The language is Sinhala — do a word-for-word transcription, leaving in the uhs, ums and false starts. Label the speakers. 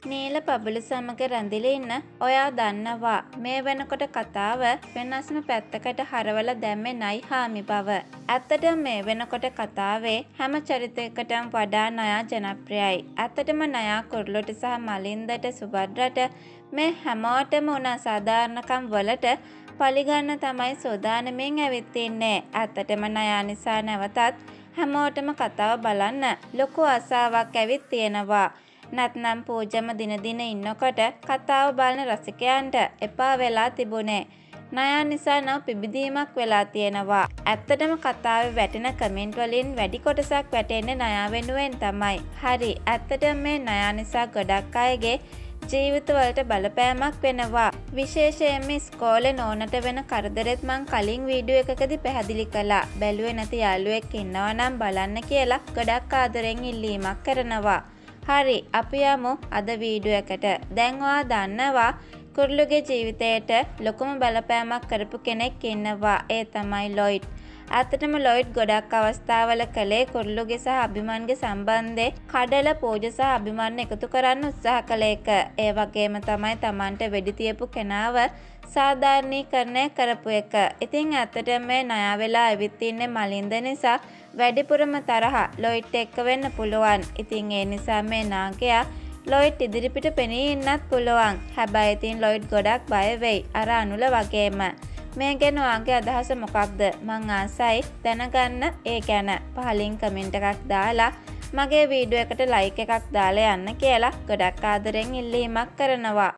Speaker 1: නීල පබුලු සමග රැඳිලා ඉන්න ඔයා දන්නවා මේ වෙනකොට කතාව වෙනස්ම පැත්තකට හරවලා දැම්මේ නයි හාමි බව. ඇත්තටම මේ වෙනකොට කතාවේ හැම චරිතයකටම වඩා නයා ජනප්‍රියයි. ඇත්තටම නයා කුරුලුට සහ මලින්දට සුභද්‍රට මේ හැමෝටම උන අසාධාරණකම් වලට පලිගන්න තමයි සූදානමින් ඇවිත් ඉන්නේ. ඇත්තටම නයා නිසා නැවතත් හැමෝටම කතාව බලන්න ලොකු ආසාවක් ඇවිත් තියෙනවා. නැත්නම් පූජම දින දින ඉන්නකොට කතාව බලන රසිකයන්ට එපා වෙලා තිබුණේ. නයා නිසා නව පිබිදීමක් වෙලා තියෙනවා. ඇත්තටම කතාවේ වැටෙන කමෙන්ට් වලින් වැඩි කොටසක් වැටෙන්නේ නයා වෙනුවෙන් තමයි. හරි. ඇත්තටම මේ නයා නිසා ගොඩක් අයගේ ජීවිතවලට බලපෑමක් වෙනවා. විශේෂයෙන්ම ඉස්කෝලේ නෝනට වෙන කරදරෙත් මං කලින් වීඩියෝ එකකදී පැහැදිලි කළා. බැලුවේ නැති යාළුවෙක් ඉන්නවා නම් බලන්න කියලා ගොඩක් ආදරෙන් ඉල්ලීමක් කරනවා. හරි, අපි යමු අද වීඩියෝ එකට. දැන් ඔයා දන්නවා කුරුලුගේ ජීවිතයට ලොකුම බලපෑමක් කරපු කෙනෙක් ඉන්නවා. ඒ තමයි ලොයිඩ්. ඇත්තටම ලොයිඩ් ගොඩක් අවස්ථාවල කළේ කුරුලුගේ සහ අභිමන්ගේ සම්බන්ධේ කඩලා පූජා සහ අභිමන් එකතු කරන්න උත්සාහ කළ එක. ඒ වගේම තමයි Tamanට වෙඩි තියපු කෙනාව සාධාරණීකරණය කරපු එක. ඉතින් ඇත්තටම මේ නයා වෙලා ඇවිත් ඉන්නේ මලින්ද නිසා වැඩිපුරම තරහ ලොයිඩ් එක්ක වෙන්න පුළුවන්. ඉතින් ඒ නිසා මේ නාගයා ලොයිඩ් ඉදිරිපිට පෙනී ඉන්නත් පුළුවන්. හැබැයි ඉතින් ලොයිඩ් ගොඩක් බය වෙයි. අර අනුල වගේම. මේ ගැන ඔයාගේ අදහස මොකක්ද? මං ආසයි දැනගන්න ඒ ගැන. පහලින් කමෙන්ට් එකක් දාලා මගේ වීඩියෝ එකට ලයික් එකක් දාලා යන්න කියලා ගොඩක් ආදරෙන් ඉල්ලීමක් කරනවා.